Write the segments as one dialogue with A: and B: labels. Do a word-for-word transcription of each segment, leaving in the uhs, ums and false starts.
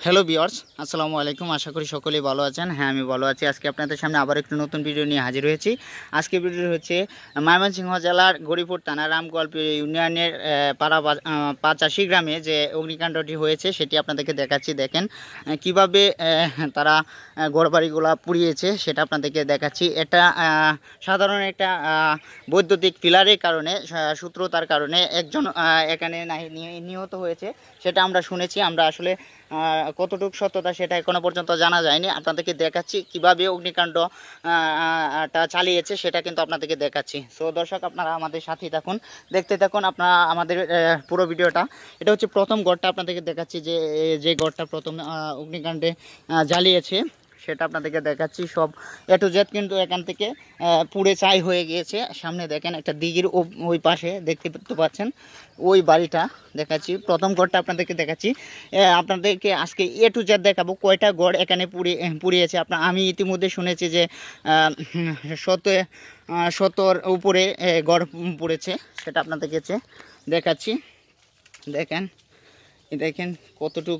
A: Hello viewers, আসসালামু আলাইকুম। আশা করি সকলেই ভালো আছেন। হ্যাঁ, আমি ভালো আছি। আজকে আপনাদের সামনে আবার একটি নতুন ভিডিও নিয়ে হাজির হয়েছি। আজকে ভিডিও হচ্ছে ময়মনসিংহ জেলার গরিপুর থানা রামগল্প ইউনিয়নের পাড়া পাঁচাশি গ্রামে যে অগ্নিকাণ্ডটি হয়েছে সেটি আপনাদেরকে দেখাচ্ছি। দেখেন কিভাবে তারা ঘরবাড়িগুলো পুড়িয়েছে সেটা আপনাদেরকে দেখাচ্ছি। এটা সাধারণ একটা বৈদ্যুতিক পিলারের কারণে, সূত্রতার কারণে একজন এখানে নিহত হয়েছে সেটা আমরা শুনেছি। আমরা আসলে কতটুকু সত্যতা সেটা এখনো পর্যন্ত জানা যায়নি। আপনাদেরকে দেখাচ্ছি কিভাবে অগ্নিকাণ্ডটা চালিয়েছে সেটা কিন্তু আপনাদেরকে দেখাচ্ছি। সো দর্শক, আপনারা আমাদের সাথেই থাকুন, দেখতে থাকুন আপনারা আমাদের পুরো ভিডিওটা। এটা হচ্ছে প্রথম ঘরটা আপনাদেরকে দেখাচ্ছি, যে যে ঘরটা প্রথম অগ্নিকাণ্ডে জ্বালিয়েছে সেটা আপনাদেরকে দেখাচ্ছি। সব এ টু জেড কিন্তু এখান থেকে পুড়ে ছাই হয়ে গিয়েছে। সামনে দেখেন একটা দিঘির ওই পাশে দেখতে পাচ্ছেন ওই বাড়িটা দেখাচ্ছি। প্রথম ঘরটা আপনাদেরকে দেখাচ্ছি। আপনাদেরকে আজকে এ টু জেড দেখাবো কয়টা ঘর এখানে পুড়ে পুড়িয়েছে। আপনার আমি ইতিমধ্যে শুনেছি যে শত শতর উপরে ঘর পুড়েছে, সেটা আপনাদেরকে দেখাচ্ছি। দেখেন দেখেন কতটুক,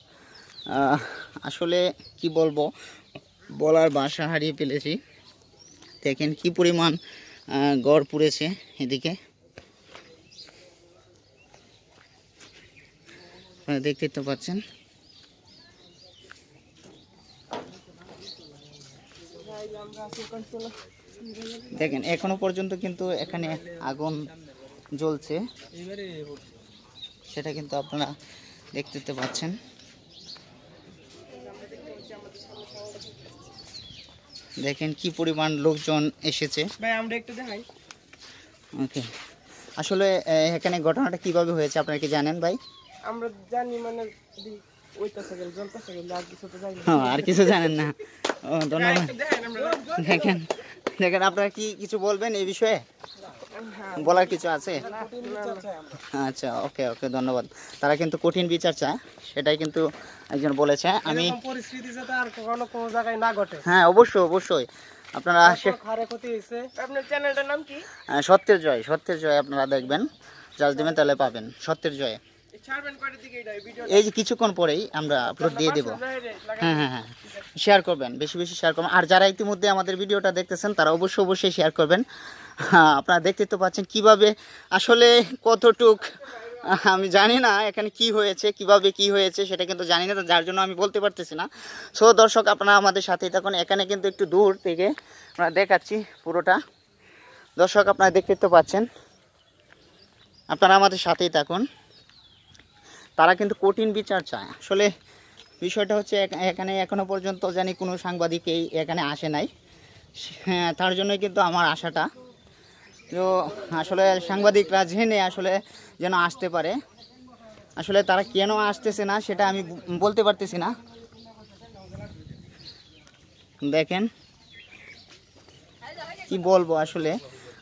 A: আসলে কি বলবো, বলার ভাষা হারিয়ে ফেলেছি। দেখেন কি পরিমাণ গড় পুড়েছে। এদিকে দেখতে তো পাচ্ছেন। দেখেন এখনো পর্যন্ত কিন্তু এখানে আগুন জ্বলছে, সেটা কিন্তু আপনারা দেখতে তো পাচ্ছেন। দেখেন কি পরিমাণ লোকজন এসেছে।
B: ভাই আমরা একটু দেখাই।
A: ওকে, আসলে এখানে ঘটনাটা কিভাবে হয়েছে আপনারা কি জানেন ভাই?
B: আমরা জানি মানে ওইটাছে গেল জ্বলতেছে গেল, আর কিছু তো জানি না।
A: হ্যাঁ, আর কিছু জানেন না। ও ধন্যবাদ। দেখেন দেখেন আপনারা কি কিছু বলবেন এই বিষয়ে? বলার কিছু আছে? আচ্ছা, ওকে ওকে ধন্যবাদ। তারা কিন্তু কঠিন বিচার চায়, সেটাই কিন্তু একজন বলেছে। আমি
B: পরিস্থিতি যাতে আর কখনো কোনো জায়গায় না ঘটে।
A: হ্যাঁ, অবশ্যই অবশ্যই। আপনারা
B: ক্ষয়ক্ষতি হয়েছে। আপনার চ্যানেলটার নাম কি?
A: সত্যের জয়। সত্যের জয় আপনারা দেখবেন, জাজ দেবেন তাহলে পাবেন। সত্যের জয়। এই যে কিছুক্ষণ পরেই আমরা আপলোড দিয়ে দেবো। হ্যাঁ হ্যাঁ হ্যাঁ, শেয়ার করবেন, বেশি বেশি শেয়ার করবেন। আর যারা ইতিমধ্যে আমাদের ভিডিওটা দেখতেছেন তারা অবশ্যই অবশ্যই শেয়ার করবেন। হ্যাঁ, আপনারা দেখতে তো পাচ্ছেন কিভাবে, আসলে কতটুক আমি জানি না এখানে কি হয়েছে, কিভাবে কি হয়েছে সেটা কিন্তু জানি না, যার জন্য আমি বলতে পারতেছি না। সো দর্শক, আপনারা আমাদের সাথেই থাকুন। এখানে কিন্তু একটু দূর থেকে আমরা দেখাচ্ছি পুরোটা। দর্শক, আপনারা দেখতে তো পাচ্ছেন, আপনারা আমাদের সাথেই থাকুন। তারা কিন্তু কঠিন বিচার চায়। আসলে বিষয়টা হচ্ছে এখানে এখনো পর্যন্ত জানি কোনো সাংবাদিকই এখানে আসে নাই। হ্যাঁ, তার জন্যই কিন্তু আমার আশাটা। তো আসলে সাংবাদিকরা জেনে আসলে যেন আসতে পারে। আসলে তারা কেন আসতেছে না সেটা আমি বলতে পারতেছি না। দেখেন কি বলবো, আসলে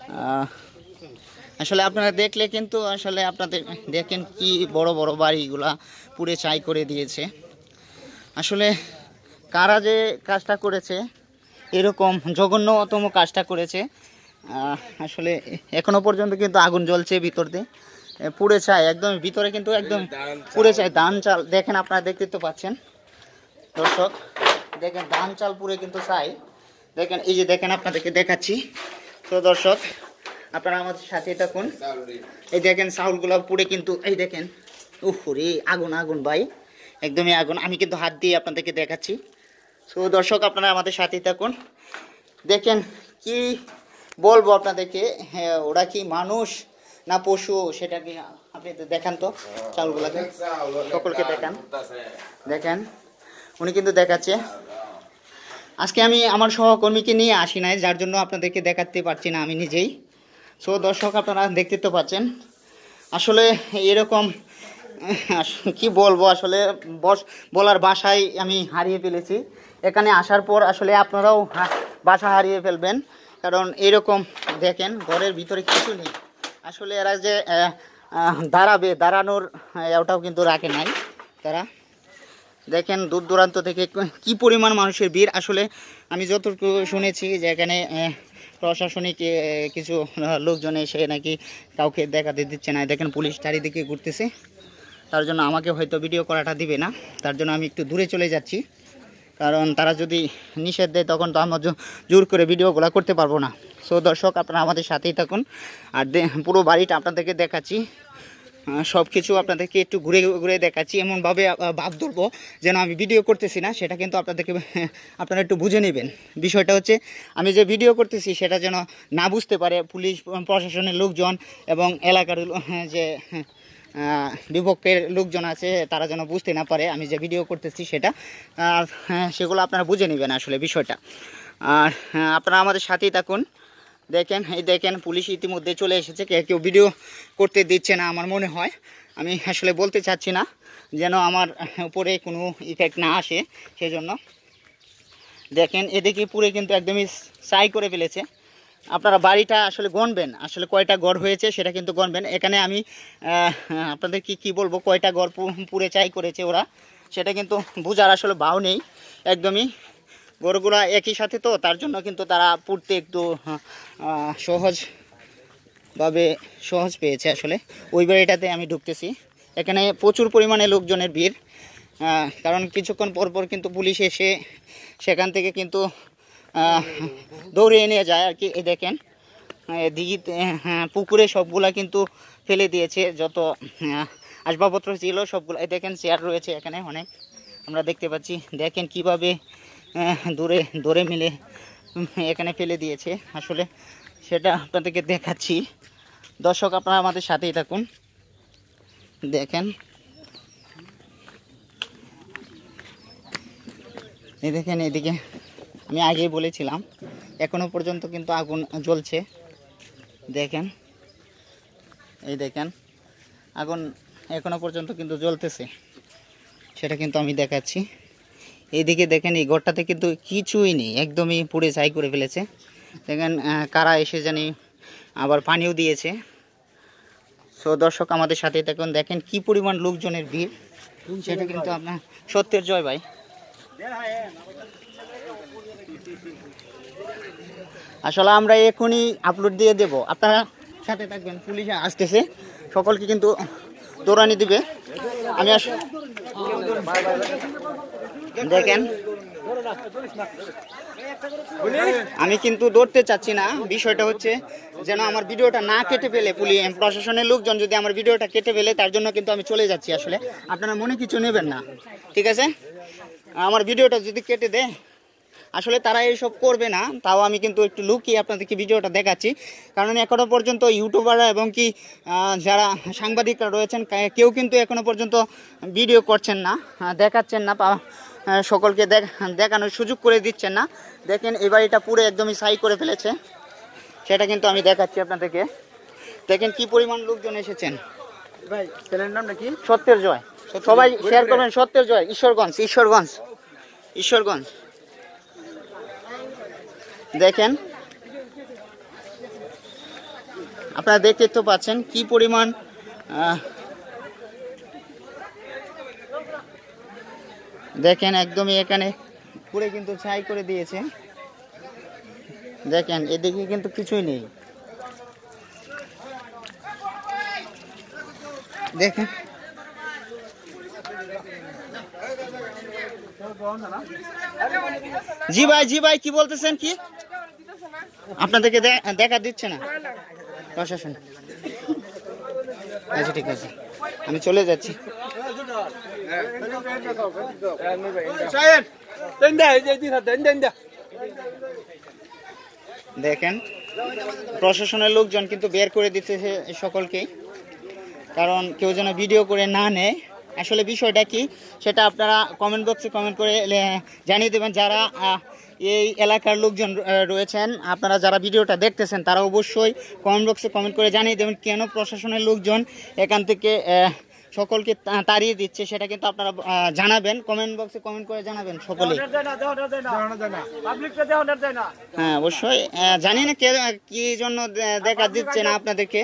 A: আসলে আপনারা দেখলে কিন্তু আসলে আপনাদের দেখেন কি বড় বড় বাড়িগুলা পুড়ে ছাই করে দিয়েছে। আসলে কারা যে কাজটা করেছে, এরকম জঘন্যতম কাজটা করেছে, আসলে এখনো পর্যন্ত কিন্তু আগুন জ্বলছে ভিতর দিয়ে, পুড়ে ছাই একদম ভিতরে, কিন্তু একদম পুড়ে ছাই। ধান চাল দেখেন, আপনারা দেখতে তো পাচ্ছেন দর্শক। দেখেন ধান চাল পুড়ে কিন্তু ছাই। দেখেন এই যে দেখেন, আপনাদেরকে দেখাচ্ছি। তো দর্শক, আপনারা আমাদের সাথে থাকুন। এই দেখেন চাউলগুলো পুড়ে কিন্তু, এই দেখেন উফ রে, আগুন আগুন ভাই, একদমই আগুন। আমি কিন্তু হাত দিয়ে আপনাদেরকে দেখাচ্ছি। সো দর্শক, আপনারা আমাদের সাথেই থাকুন। দেখেন কি বলবো আপনাদেরকে, হ্যাঁ, ওরা কি মানুষ না পশু সেটা কি আপনি দেখান তো। চাউলগুলোকে সকলকে দেখান। দেখেন উনি কিন্তু দেখাচ্ছে। আজকে আমি আমার সহকর্মীকে নিয়ে আসি নাই, যার জন্য আপনাদেরকে দেখাতে পারছি না আমি নিজেই। সো দর্শক, আপনারা দেখতে তো পাচ্ছেন। আসলে এরকম কি বলবো, আসলে বলার ভাষায় আমি হারিয়ে ফেলেছি। এখানে আসার পর আসলে আপনারাও ভাষা হারিয়ে ফেলবেন, কারণ এরকম দেখেন ঘরের ভিতরে কিছু নেই। আসলে এরা যে দাঁড়াবে, দাঁড়ানোর ওটাও কিন্তু রাখে নাই তারা। দেখেন দূর দূরান্ত থেকে কি পরিমাণ মানুষের ভিড়। আসলে আমি যতটুকু শুনেছি যে এখানে প্রশাসনিক কিছু লোকজন এসে নাকি কাউকে দেখাতে দিচ্ছে না। দেখেন পুলিশ চারিদিকে ঘুরতেছে। তার জন্য আমাকে হয়তো ভিডিও করাটা দিবে না, তার জন্য আমি একটু দূরে চলে যাচ্ছি। কারণ তারা যদি নিষেধ দেয় তখন তো আমরা জোর করে ভিডিওগুলো করতে পারবো না। সো দর্শক, আপনারা আমাদের সাথেই থাকুন। আর পুরো বাড়িটা আপনাদেরকে দেখাচ্ছি, সব কিছু আপনাদেরকে একটু ঘুরে ঘুরে দেখাচ্ছি। এমনভাবে ভাব ধরবো যেন আমি ভিডিও করতেছি না, সেটা কিন্তু আপনাদেরকে আপনারা একটু বুঝে নেবেন। বিষয়টা হচ্ছে আমি যে ভিডিও করতেছি সেটা যেন না বুঝতে পারে পুলিশ প্রশাসনের লোকজন এবং এলাকার যে বিপক্ষের লোকজন আছে তারা যেন বুঝতে না পারে আমি যে ভিডিও করতেছি সেটা, আর সেগুলো আপনারা বুঝে নেবেন আসলে বিষয়টা। আর আপনারা আমাদের সাথেই থাকুন। দেখেন, এই দেখেন পুলিশ ইতিমধ্যে চলে এসেছে, কেউ ভিডিও করতে দিচ্ছে না আমার মনে হয়। আমি আসলে বলতে চাচ্ছি না যেন আমার উপরে কোনো ইফেক্ট না আসে, সেজন্য। দেখেন এদিকে পুরো কিন্তু একদমই ছাই করে ফেলেছে। আপনারা বাড়িটা আসলে গণবেন, আসলে কয়টা ঘর হয়েছে সেটা কিন্তু গণবেন। এখানে আমি আপনাদের কি কি বলবো, কয়টা ঘর পুড়ে ছাই করেছে ওরা সেটা কিন্তু বোঝার আসলে ভাও নেই একদমই। গরুগুলা একই সাথে তো, তার জন্য কিন্তু তারা পুড়তে একটু সহজভাবে সহজ পেয়েছে আসলে। ওই বাড়িটাতে আমি ঢুকতেছি, এখানে প্রচুর পরিমাণে লোকজনের ভিড়, কারণ কিছুক্ষণ পর পর কিন্তু পুলিশ এসে সেখান থেকে কিন্তু দৌড়িয়ে নিয়ে যায় আর কি। এই দেখেন দিঘিতে পুকুরে সবগুলা কিন্তু ফেলে দিয়েছে, যত আসবাবপত্র ছিল সবগুলো। এই দেখেন চেয়ার রয়েছে এখানে অনেক, আমরা দেখতে পাচ্ছি। দেখেন কিভাবে দূরে দৌড়ে মিলে এখানে ফেলে দিয়েছে আসলে, সেটা আপনাদেরকে দেখাচ্ছি। দর্শক, আপনারা আমাদের সাথেই থাকুন। দেখেন এই দেখেন এদিকে আমি আগেই বলেছিলাম এখনো পর্যন্ত কিন্তু আগুন জ্বলছে। দেখেন এই দেখেন আগুন এখনো পর্যন্ত কিন্তু জ্বলতেছে, সেটা কিন্তু আমি দেখাচ্ছি। এইদিকে দেখেন এই ঘরটাতে কিন্তু কিছুই নেই, একদমই পুড়ে ছাই করে ফেলেছে। দেখেন কারা এসে জানি আবার পানিও দিয়েছে। সো দর্শক, আমাদের সাথেই থাকুন। দেখেন কি পরিমাণ লোকজনের ভিড়, সেটা কিন্তু আপনার সত্যের জয় ভাই। আসলে আমরা এখনই আপলোড দিয়ে দেব, আপনারা সাথে থাকবেন। পুলিশ আসতেছে, সকলকে কিন্তু দৌড়ানি দিবে। আমি আস দেখেন আমি কিন্তু দৌড়তে চাচ্ছি না, বিষয়টা হচ্ছে যেন আমার ভিডিওটা না কেটে ফেলে পুলিশ প্রশাসনের লোকজন যদি আমার ভিডিওটা কেটে ফেলে, তার জন্য কিন্তু আমি চলে যাচ্ছি। আসলে আপনারা মনে কিছু নেবেন না, ঠিক আছে? আমার ভিডিওটা যদি কেটে দেয়, আসলে তারা এইসব করবে না, তাও আমি কিন্তু একটু লুকিয়ে আপনাদেরকে ভিডিওটা দেখাচ্ছি। কারণ এখনো পর্যন্ত ইউটিউবাররা এবং কি যারা সাংবাদিকরা রয়েছেন কেউ কিন্তু এখনো পর্যন্ত ভিডিও করছেন না, দেখাচ্ছেন না, সকলকে দেখানোর সুযোগ করে দিচ্ছেন না। দেখেন এই বাড়িটা পুরো একদমই ছাই করে ফেলেছে, সেটা কিন্তু আমি দেখাচ্ছি আপনাদেরকে। দেখেন কি পরিমাণ লোকজন এসেছেন।
B: ভাই চ্যানেলের নাম নাকি?
A: সত্যের জয়, সবাই শেয়ার করবেন। সত্যের জয়, ঈশ্বরগঞ্জ, ঈশ্বরগঞ্জ, ঈশ্বরগঞ্জ। দেখেন আপনারা দেখতে তো পাচ্ছেন কি পরিমাণ দেখেন একদমই এখানে পুরো কিন্তু ছাই করে দিয়েছে। দেখেন এদিকে কিন্তু কিছুই নেই। দেখেন জি ভাই, জি ভাই, কি বলতেছেন? কি আপনাদেরকে দেখা দিচ্ছে না প্রশাসন? আচ্ছা ঠিক আছে, আমি চলে যাচ্ছি। দেখেন প্রশাসনের লোকজন কিন্তু বের করে দিতেছে সকলকেই, কারণ কেউ যেন ভিডিও করে না নেয়। আসলে বিষয়টা কি সেটা আপনারা কমেন্ট বক্সে কমেন্ট করে জানিয়ে দেবেন। যারা এই এলাকার লোকজন রয়েছেন, আপনারা যারা ভিডিওটা দেখতেছেন, তারা অবশ্যই কমেন্ট বক্সে কমেন্ট করে জানিয়ে দেবেন কেন প্রশাসনের লোকজন এখান থেকে সকলকে তাড়িয়ে দিচ্ছে, সেটা কিন্তু আপনারা জানাবেন, কমেন্ট বক্সে কমেন্ট করে জানাবেন সকলে। হ্যাঁ অবশ্যই, জানি না কি জন্য দেখা দিচ্ছে না আপনাদেরকে,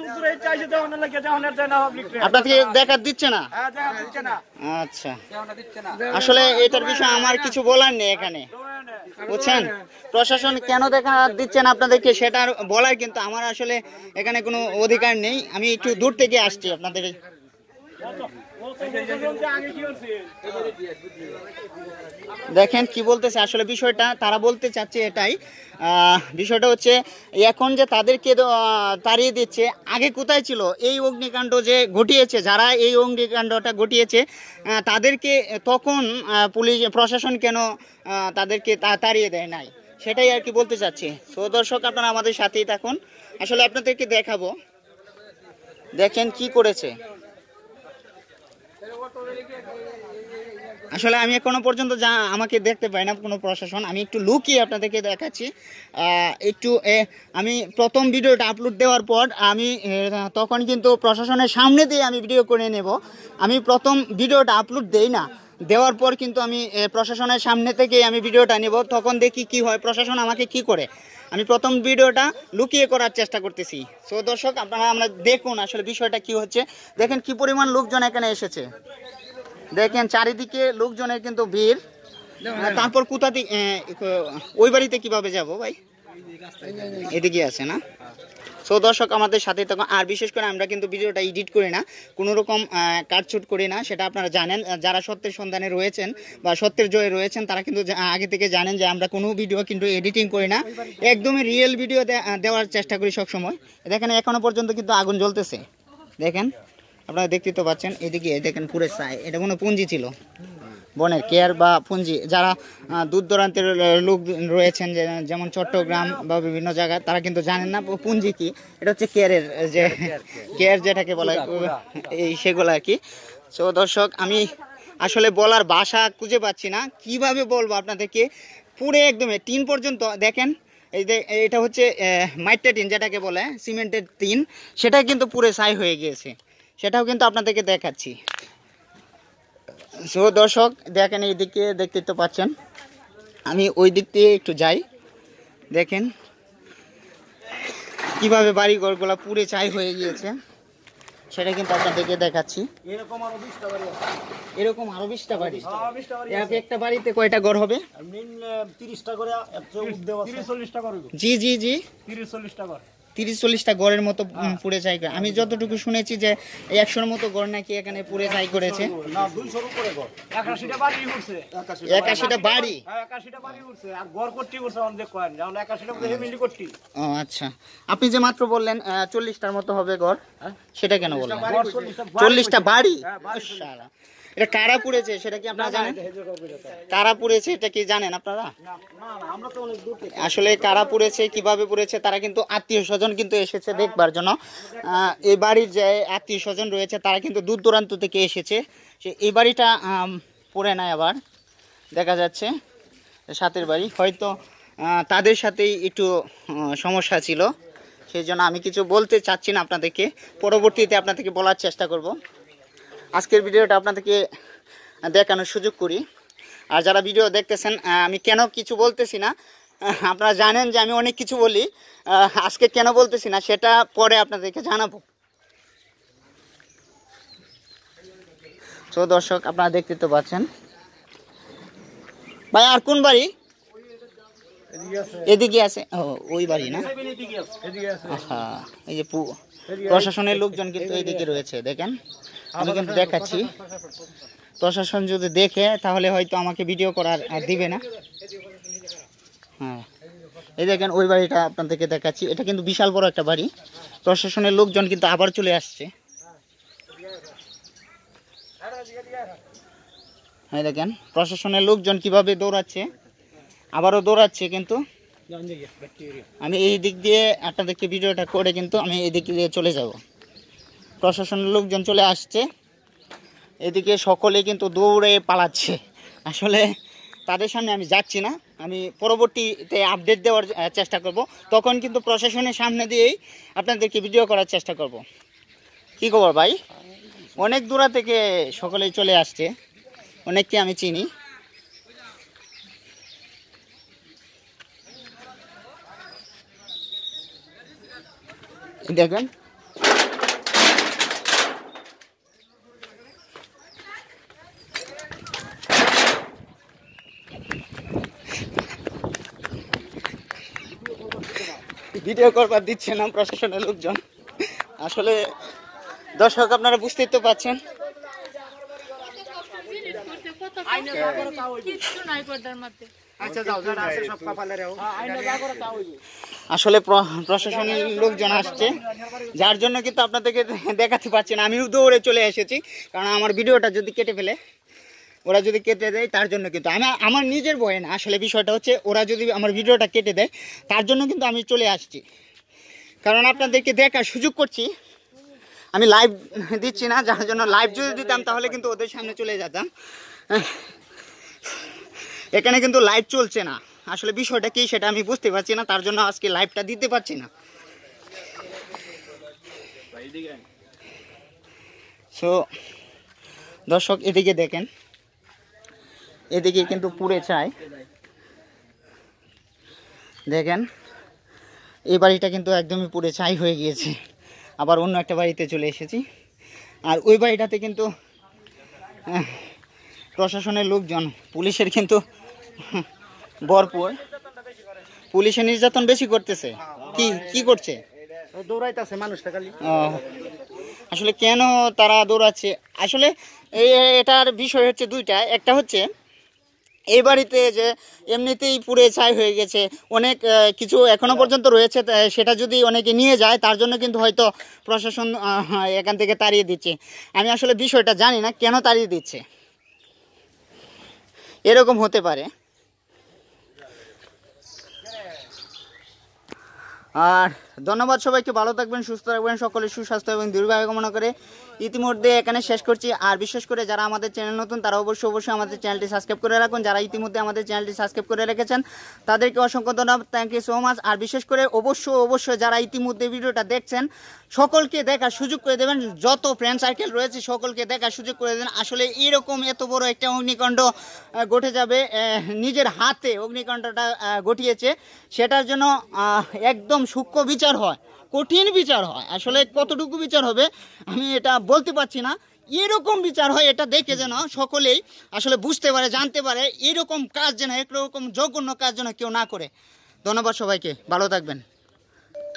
A: আপনাদেরকে দেখা দিচ্ছে না। আচ্ছা, আসলে এটার বিষয়ে আমার কিছু বলার নেই এখানে, বুঝছেন? প্রশাসন কেন দেখা দিচ্ছে না আপনাদেরকে সেটা বলার কিন্তু আমার আসলে এখানে কোনো অধিকার নেই। আমি একটু দূর থেকে আসছি আপনাদের দেখেন কি বলতেছে আসলে বিষয়টা তারা বলতে চাচ্ছে এটাই আহ, বিষয়টা হচ্ছে এখন যে তাদেরকে তো, আহ, তাড়িয়ে দিচ্ছে আগে কোথায় ছিল এই অগ্নিকাণ্ড যে ঘটিয়েছে যারা এই অগ্নিকাণ্ডটা ঘটিয়েছে আহ, তাদেরকে তখন আহ, পুলিশ প্রশাসন কেন আহ, তাদেরকে তা- তাড়িয়ে দেয় নাই সেটাই আর কি বলতে চাচ্ছি। সো দর্শক আপনারা আমাদের সাথেই থাকুন, আসলে আপনাদেরকে দেখাবো দেখেন কি করেছে। আসলে আমি এখনো পর্যন্ত যা আমাকে দেখতে পাই না কোনো প্রশাসন, আমি একটু লুকিয়ে আপনাদেরকে দেখাচ্ছি। আহ, একটু এ, আমি প্রথম ভিডিওটা আপলোড দেওয়ার পর আমি এ, তখন কিন্তু প্রশাসনের সামনে দিয়ে আমি ভিডিও করে নেব। আমি প্রথম ভিডিওটা আপলোড দেই না, দেওয়ার পর কিন্তু আমি এ, প্রশাসনের সামনে থেকেই আমি ভিডিওটা নেব, তখন দেখি কি হয় প্রশাসন আমাকে কি করে। আমি প্রথম ভিডিওটা লুকিয়ে করার চেষ্টা করতেছি। সো দর্শক আপনারা আমরা দেখুন আসলে বিষয়টা কি হচ্ছে। দেখেন কি পরিমাণ লোকজন এখানে এসেছে, দেখেন চারিদিকে লোকজনের কিন্তু ভিড়। তারপর কোথা থেকে ওই বাড়িতে কিভাবে যাব ভাই, এদিকে আছে না। সো দর্শক আমাদের সাথে তখন আর বিশেষ করে আমরা কিন্তু ভিডিওটা এডিট করি না, কোনো রকম কাটছুট করি না, সেটা আপনারা জানেন। যারা সত্যের সন্ধানে রয়েছেন বা সত্যের জয়ে রয়েছেন তারা কিন্তু আগে থেকে জানেন যে আমরা কোনো ভিডিও কিন্তু এডিটিং করি না, একদমই রিয়েল ভিডিও দেওয়ার চেষ্টা করি সবসময়। দেখেন এখনো পর্যন্ত কিন্তু আগুন জ্বলতেছে, দেখেন আপনারা দেখতে তো পাচ্ছেন। এদিকে দেখেন পুরো ছাই, এটা কোনো পুঞ্জি ছিল বনের কেয়ার বা পুঞ্জি। যারা দূর দূরান্তের লোক রয়েছেন যেমন চট্টগ্রাম বা বিভিন্ন জায়গায় তারা কিন্তু জানেন না পুঞ্জি কি, এটা হচ্ছে কেয়ারের যে কেয়ার যেটাকে বলা এই সেগুলো আর কি। সো দর্শক আমি আসলে বলার ভাষা খুঁজে পাচ্ছি না, কিভাবে বলবো আপনাদেরকে। পুরো একদম টিন পর্যন্ত দেখেন, এই যে এটা হচ্ছে মাইটটা টিন যেটাকে বলে সিমেন্টের টিন, সেটা কিন্তু পুরো ছাই হয়ে গিয়েছে, সেটাও কিন্তু আপনাদেরকে দেখাচ্ছি। সো দর্শক দেখেন এই দিকে দেখতে তো পাচ্ছেন, আমি ওই দিক দিয়ে একটু যাই, দেখেন কিভাবে বাড়ি ঘরগুলো পুড়ে ছাই হয়ে গিয়েছে, সেটা কিন্তু আপনাদেরকে দেখাচ্ছি। এরকম আরো বিশটা বাড়ি আছে, এরকম আরো বিশটা বাড়ি, একটা বাড়িতে কয়টা ঘর হবে?
C: তিরিশটা করে তিরিশ চল্লিশটা করে
A: জি জি জি
C: তিরিশ চল্লিশটা করে
A: তিরিশ চল্লিশটা গড়ের মতো পুড়ে ছাই করে। আমি যতটুকু শুনেছি যে একশোর মতো গড় নাকি এখানে পুড়ে ছাই করেছে।
C: একাশিটা বাড়ি উঠছে,
A: একাশিটা বাড়ি,
C: একাশিটা বাড়ি উঠছে আর গড় করতে উঠছে অনেক কয়েন, যেমন একাশিটা মিলি করতে।
A: ও আচ্ছা, আপনি যে মাত্র বললেন চল্লিশটার মতো হবে গড়, সেটা কেন বললেন? চল্লিশটা বাড়ি, এটা কারা পুড়েছে সেটা কি আপনারা জানেন? কারা পুড়েছে এটা কি জানেন আপনারা? আসলে কারা পুড়েছে কিভাবে পুড়েছে তারা কিন্তু আত্মীয় স্বজন কিন্তু এসেছে দেখবার জন্য। এই বাড়ির যে আত্মীয় স্বজন রয়েছে তারা কিন্তু দূর দূরান্ত থেকে এসেছে, সে এই বাড়িটা পুড়ে নাই আবার দেখা যাচ্ছে সাথের বাড়ি, হয়তো তাদের সাথেই একটু সমস্যা ছিল, সেই জন্য আমি কিছু বলতে চাচ্ছি না আপনাদেরকে, পরবর্তীতে আপনাদেরকে বলার চেষ্টা করব। আজকের ভিডিওটা আপনাদেরকে দেখানোর সুযোগ করি। আর যারা ভিডিও দেখতেছেন আমি কেন কিছু বলতেছি না, আপনারা জানেন যে আমি অনেক কিছু বলি, আজকে কেন বলতেছি না সেটা পরে আপনাদেরকে জানাবো। তো দর্শক আপনারা দেখতে তো পাচ্ছেন। ভাই আর কোন বাড়ি? এদিকে আছে, ও ওই বাড়ি না? হ্যাঁ, এই যে প্রশাসনের লোকজন কিন্তু এইদিকে রয়েছে, দেখেন আমি কিন্তু দেখাচ্ছি। প্রশাসন যদি দেখে তাহলে হয়তো আমাকে ভিডিও করার আর দিবে না। হ্যাঁ এই দেখেন ওই বাড়িটা আপনাদেরকে দেখাচ্ছি, এটা কিন্তু বিশাল বড় একটা বাড়ি। প্রশাসনের লোকজন কিন্তু আবার চলে আসছে, হ্যাঁ দেখেন প্রশাসনের লোকজন কিভাবে দৌড়াচ্ছে, আবারও দৌড়াচ্ছে। কিন্তু আমি এই দিক দিয়ে আপনাদেরকে ভিডিওটা করে কিন্তু আমি এই দিক দিয়ে চলে যাব। প্রশাসনের লোকজন চলে আসছে, এদিকে সকলে কিন্তু দৌড়ে পালাচ্ছে। আসলে তাদের সামনে আমি যাচ্ছি না, আমি পরবর্তীতে আপডেট দেওয়ার চেষ্টা করব, তখন কিন্তু প্রশাসনের সামনে দিয়েই আপনাদেরকে ভিডিও করার চেষ্টা করব। কি খবর ভাই? অনেক দূরা থেকে সকলেই চলে আসছে, অনেককে আমি চিনি। দেখবেন ভিডিও করবার দিচ্ছে না প্রশাসনের লোকজন। আসলে দর্শক আপনারা বুঝতেই তো পাচ্ছেন
D: কিচ্ছু নাই পর্দার মধ্যে।
C: আচ্ছা যাও যারা আছে সব কপালে রেও
A: আসলে প্র- প্রশাসনের লোকজন আসছে, যার জন্য কিন্তু আপনাদেরকে দেখাতে পারছি না। আমিও দৌড়ে চলে এসেছি, কারণ আমার ভিডিওটা যদি কেটে ফেলে, ওরা যদি কেটে দেয় তার জন্য কিন্তু আমি আমার নিজের ভয়ে না, আসলে বিষয়টা হচ্ছে ওরা যদি আমার ভিডিওটা কেটে দেয় তার জন্য কিন্তু আমি চলে আসছি, কারণ আপনাদেরকে দেখার সুযোগ করছি। আমি লাইভ দিচ্ছি না, যার জন্য লাইভ যদি দিতাম তাহলে কিন্তু ওদের সামনে চলে যেতাম। এখানে কিন্তু লাইভ চলছে না, আসলে বিষয়টা কি সেটা আমি বুঝতে পারছি না, তার জন্য আজকে লাইভটা দিতে পারছি না। সো দর্শক এদিকে দেখেন, এদিকে কিন্তু পুড়ে ছাই, দেখেন এই বাড়িটা কিন্তু একদমই পুড়ে ছাই হয়ে গিয়েছে। আবার অন্য একটা বাড়িতে চলে এসেছি, আর ওই বাড়িটাতে কিন্তু আহ, প্রশাসনের লোকজন, পুলিশের কিন্তু ভরপুর, পুলিশের নির্যাতন বেশি করতেছে। কি কি করছে?
C: দৌড়াইতাছে মানুষটা খালি।
A: ও, আসলে কেন তারা দৌড়াচ্ছে? আসলে এই এটার বিষয় হচ্ছে দুইটা। একটা হচ্ছে এই বাড়িতে যে এমনিতেই পুড়ে ছাই হয়ে গেছে, অনেক আহ, কিছু এখনো পর্যন্ত রয়েছে, তা সেটা যদি অনেকে নিয়ে যায় তার জন্য কিন্তু হয়তো প্রশাসন আহ, এখান থেকে তাড়িয়ে দিচ্ছে। আমি আসলে বিষয়টা জানি না কেন তাড়িয়ে দিচ্ছে, এরকম হতে পারে। আর ধন্যবাদ সবাইকে, ভালো থাকবেন, সুস্থ থাকবেন, সকলের সুস্বাস্থ্য এবং দীর্ঘায়ু কামনা করে ইতিমধ্যে এখানে শেষ করছি। আর বিশেষ করে যারা আমাদের চ্যানেল নতুন তারা অবশ্যই অবশ্যই আমাদের চ্যানেলটি সাবস্ক্রাইব করে রাখুন। যারা ইতিমধ্যে আমাদের চ্যানেলটি সাবস্ক্রাইব করে রেখেছেন তাদেরকে অসংখ্য ধন্যবাদ, থ্যাংক ইউ সো মাচ। আর বিশেষ করে অবশ্যই অবশ্যই যারা ইতিমধ্যে ভিডিওটা দেখছেন সকলকে দেখার সুযোগ করে দেবেন, যত ফ্রেন্ড সার্কেল রয়েছে সকলকে দেখার সুযোগ করে দেবেন। আসলে এরকম এত বড় একটা অগ্নিকাণ্ড আহ, ঘটে যাবে, আহ, নিজের হাতে অগ্নিকাণ্ডটা আহ, ঘটিয়েছে, সেটার জন্য আহ, একদম সূক্ষ্ম বিচার হয়, কঠিন বিচার হয়। আসলে কতটুকু বিচার হবে আমি এটা বলতে পারছি না, এরকম বিচার হয় এটা দেখে যেন সকলেই আসলে বুঝতে পারে, জানতে পারে এরকম কাজ যেন, এরকম জঘন্য কাজ যেন কেউ না করে। ধন্যবাদ সবাইকে, ভালো থাকবেন।